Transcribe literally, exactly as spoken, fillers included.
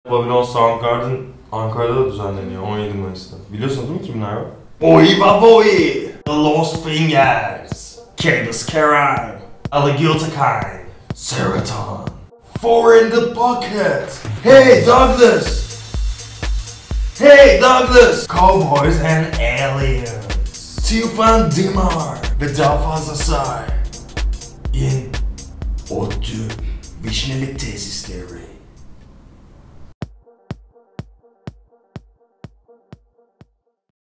Babylon Soundgarden Ankara'da da düzenleniyor on yedi Mayıs'ta. Biliyorsun değil mi kimler var? Oiva Voi, The Lost Fingers, Cadus Carine, Alligator Kind, Seraton, Four in the Pocket, Hey Douglas, Hey Douglas, Cowboys and Aliens, Tufan Dimar ve daha fazla say. In ODTÜ Vişnelik Tesisleri.